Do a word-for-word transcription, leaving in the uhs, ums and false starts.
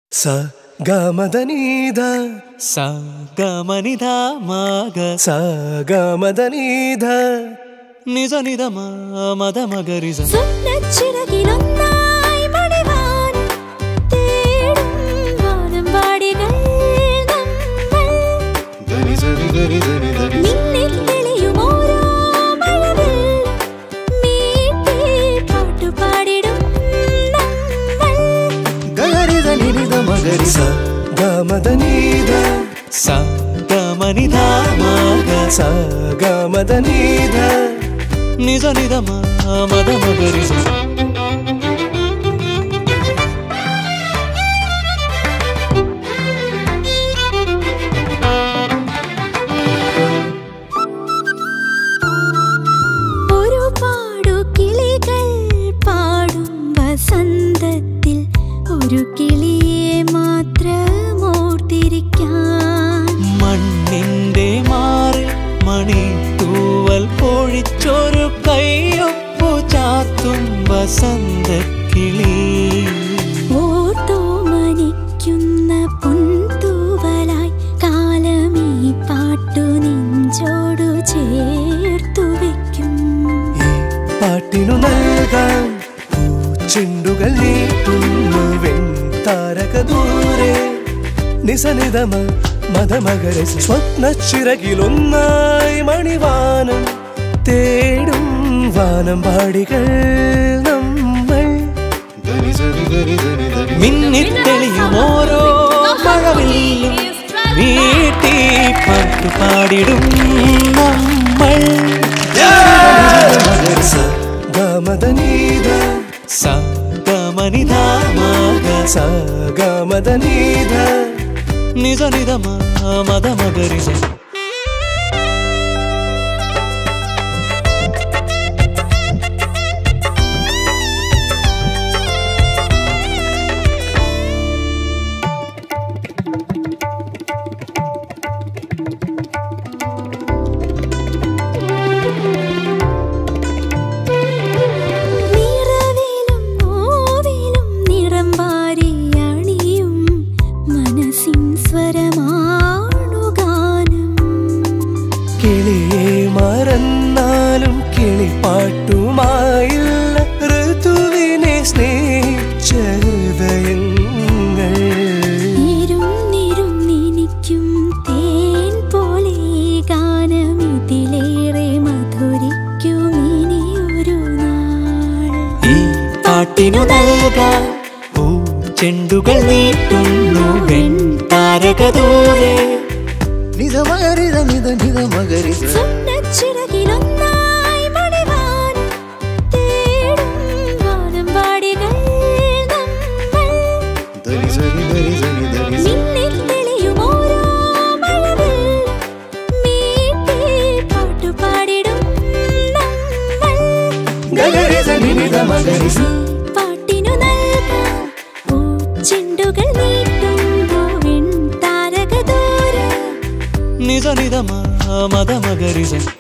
sa ga ma da ni da sa ga ma ni da ma ga sa ga ma da ni da ni za ni da ma ma da ma ga ri za സുന്നച്ചിറകിലൊന്നായി മണിവാൻ തേടും വാനം വാടികൾ നമ്മൾ ധനി സരി ഗരി ധനി ധനി നിന്നിൽ തെളിയും ഓരോ മഴവിൽ മീട്ടി പാട്ടുപാടിടും നമ്മൾ ഗരി ധനി നി ദ മ ഗരി sa ga ma da ni da sa ga ma ni da ma ga sa ga ma da ni da ni za ni da ma ma da ma ga ri za ഒരുപാടു കിളികൾ പാടും വസന്തത്തിൽ ഒരു കിളിയെ മാത്രം ഓർത്തിരിക്കാൻ മണ്ണിന്റെ മാറിൽ മണിത്തൂവൽ പൊഴിച്ചൊരു കൈയൊപ്പു ചാത്തും വസന്തക്കിളി ഓർത്തോമനിക്കുന്ന പുൻതൂവലായി കാലമീ പാട്ടു നെഞ്ചോടു ചേർത്തു വയ്ക്കും ഈ പാട്ടിനു നൽകാൻ ചെണ്ടുകൾ നീട്ടുന്നു വെൺതാരക ദൂരെ നിസനിധമ മദമകര സ്വപ്നച്ചിറകിലൊന്നായി മണിവാനം തേടും വാനം പാടികൾ നമ്മൾ മിന്നിത്തെളിയും ഓരോ മഴവില്ലും വീട്ടി പാട്ടുപാടിടും നമ്മൾ sa ga ma da ni da sa ga ma ni da ma ga sa ga ma da ni da ni za ni da ma ma da ma ga ri za നിറവിലും നോവിലും നിറം വാരിയണിയും മനസ്സിൻ സ്വരമാണു ഗാനം കിളിയെ മറന്നാലും കിളിപ്പാട്ടുമായില്ല ഋതുവിനെ സ്നേഹിച്ച ഹൃദയങ്ങൾ ഇരുന്നിരുന്നിനിക്കും തേൻ പോലെ ഈ ഗാനം ഇതിലേറെ മധുരിക്കും ഇനിയൊരു നാൾ ഈ പാട്ടിനു നൽകാൻ പൂ ചെണ്ടുകൾ നീട്ടുന്നു വെൺതാരക ദൂരെ നിധ മകരിത നിധ നിധ മകരിത സുന്നച്ചിറകിലൊന്നായി മണിവാൻ തേടും വാനം വാടികൾ നമ്മൾ ധനി സരി ഗരി ധനി ധനി നിന്നിൽ തെളിയും ഓരോ മഴവിൽ മീട്ടി പാട്ടുപാടിടും നമ്മൾ ഗരി ധനി നിധ മകരിത പാട്ടിനു നൽകാൻ പൂച്ചെണ്ടുകൾ നീട്ടുന്നു വെൺതാരക ദൂരെ ni za ni da ma ma da ma ga ri za